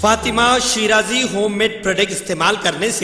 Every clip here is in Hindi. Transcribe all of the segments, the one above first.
फातिमा शिराजी होममेड प्रोडक्ट इस्तेमाल करने से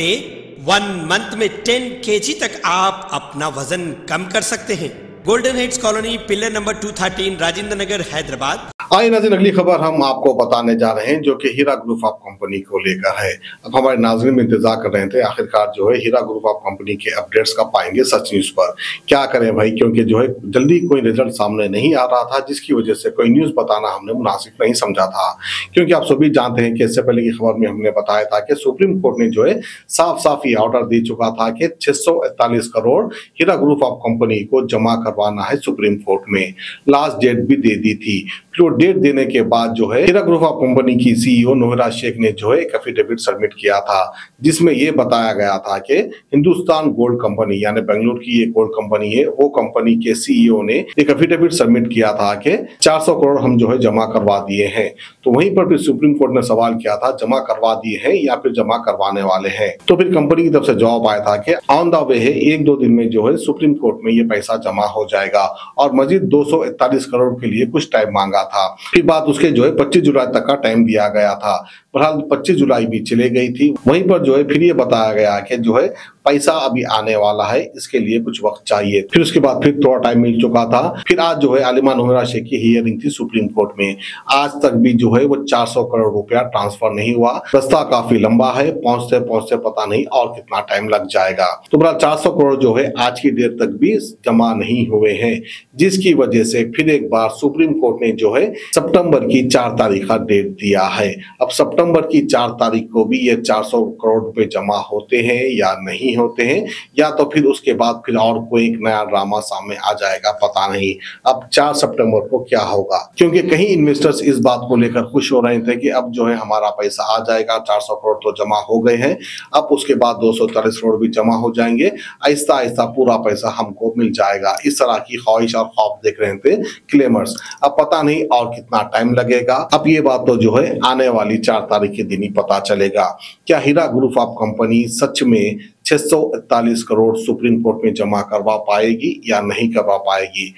1 मंथ में 10 kg तक आप अपना वजन कम कर सकते हैं। Golden Heights colony, pillar number 213, Rajendra Nagar, Hyderabad. आइए नाज़रीन, अगली खबर हम आपको बताने जा रहे हैं जो कि हीरा ग्रुप ऑफ कंपनी को लेकर है। अब हमारे नाज़रीन में इंतजार कर रहे थे आखिरकार जो है हीरा ग्रुप ऑफ कंपनी के अपडेट्स कब पाएंगे सच न्यूज पर। क्या करें भाई, क्योंकि जो है जल्दी कोई रिजल्ट सामने नहीं आ रहा था, जिसकी वजह से कोई न्यूज बताना हमने मुनासिब नहीं समझा था। क्योंकि आप सभी जानते हैं कि इससे पहले की खबर में हमने बताया था कि सुप्रीम कोर्ट ने जो है साफ साफ ये ऑर्डर दे चुका था कि 641 crore Heera group of company को जमा करवाना है सुप्रीम कोर्ट में। लास्ट डेट भी दे दी थी। फिर वो डेट देने के बाद जो है हीरा ग्रुप ऑफ कंपनी की सीईओ नोहरा शेख ने जो है एक एफिडेविट सबमिट किया था, जिसमें ये बताया गया था कि हिंदुस्तान गोल्ड कंपनी यानी बेंगलुरु की ये गोल्ड कंपनी है, वो कंपनी के सीईओ ने एक एफिडेविट सबमिट किया था कि 400 करोड़ हम जो है जमा करवा दिए हैं। तो वहीं पर फिर सुप्रीम कोर्ट ने सवाल किया था जमा करवा दिए हैं या फिर जमा करवाने वाले हैं। तो फिर कंपनी की तरफ से जवाब आया था कि ऑन द वे है, 1-2 दिन में जो है सुप्रीम कोर्ट में ये पैसा जमा हो जाएगा, और मजीद 241 करोड़ के लिए कुछ टाइम मांगा था। फिर बात उसके जो है 25 जुलाई तक का टाइम दिया गया था। बहरहाल 25 जुलाई भी चले गई थी। वहीं पर जो है फिर ये बताया गया कि जो है पैसा अभी आने वाला है, इसके लिए कुछ वक्त चाहिए। फिर उसके बाद फिर थोड़ा टाइम मिल चुका था। फिर आज जो है आलिमा नोहरा शेख की हियरिंग थी सुप्रीम कोर्ट में। आज तक भी जो है वो 400 करोड़ रुपया ट्रांसफर नहीं हुआ। रास्ता काफी लंबा है, पहुंचते पहुंचते पता नहीं और कितना टाइम लग जाएगा। तो बहरहाल 400 करोड़ जो है आज की डेट तक भी जमा नहीं हुए हैं, जिसकी वजह से फिर एक बार सुप्रीम कोर्ट ने जो है सितंबर की 4 तारीख का डेट दिया है। अब सितंबर की 4 तारीख को भी ये 400 करोड़ रुपए जमा होते हैं या नहीं होते हैं, या तो फिर उसके बाद फिर और कोई एक नया ड्रामा सामने आ जाएगा, पता नहीं। अब 4 सितंबर को क्या होगा, क्योंकि कहीं इन्वेस्टर्स इस बात को लेकर खुश हो रहे थे कि अब जो है हमारा पैसा आ जाएगा, 400 करोड़ तो जमा हो गए हैं, अब उसके बाद 240 करोड़ भी जमा हो जाएंगे, आहिस्ता आहिस्ता पूरा पैसा हमको मिल जाएगा। इस तरह की ख्वाहिश और ख्वाब देख रहे थे क्लेमर्स। अब पता नहीं और कितना टाइम लगेगा। अब ये बात तो जो है आने वाली 4 तारीख के दिन ही पता चलेगा। क्या हीरा ग्रुप ऑफ कंपनी सच में 641 करोड़ सुप्रीम कोर्ट में जमा करवा पाएगी या नहीं करवा पाएगी?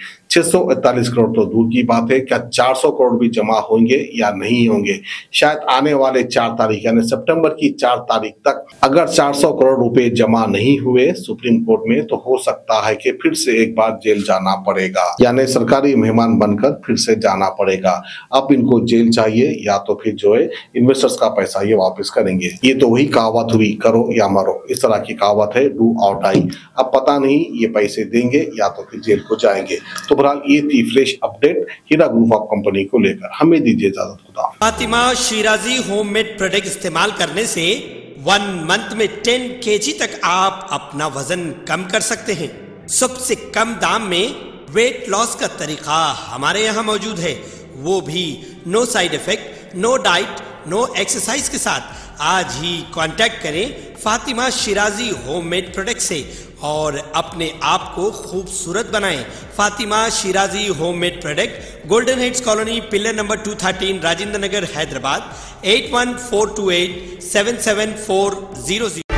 641 करोड़ तो दूर की बात है, क्या 400 करोड़ भी जमा होंगे या नहीं होंगे? शायद आने वाले 4 तारीख यानी सितंबर की 4 तारीख तक अगर 400 करोड़ रुपए जमा नहीं हुए सुप्रीम कोर्ट में, तो हो सकता है कि फिर से एक बार जेल जाना पड़ेगा, यानी सरकारी मेहमान बनकर फिर से जाना पड़ेगा। अब इनको जेल चाहिए या तो फिर जो है इन्वेस्टर्स का पैसा ये वापस करेंगे। ये तो वही कहावत हुई, करो या मरो, इस तरह की कहावत है, डू और डाई। अब पता नहीं ये पैसे देंगे या तो फिर जेल को जाएंगे। तो बहरहाल ये थी fresh update Heera group of company को लेकर। हमें दीजिए इजाजत, खुदा। फातिमा शिराजी होममेड प्रोडक्ट इस्तेमाल करने से 1 मंथ में 10 kg तक आप अपना वजन कम कर सकते हैं। सबसे कम दाम में वेट लॉस का तरीका हमारे यहाँ मौजूद है, वो भी no side effect, no diet, no exercise के साथ। आज ही कांटेक्ट करें फातिमा शिराजी होममेड प्रोडक्ट से और अपने आप को खूबसूरत बनाएं। Fatima Shirazi homemade product, Golden Heights colony, pillar number 213, Rajendra Nagar, Hyderabad. 8142877400।